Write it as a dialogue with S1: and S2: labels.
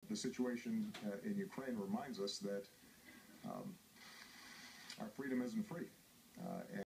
S1: the situation in Ukraine reminds us that our freedom isn't free.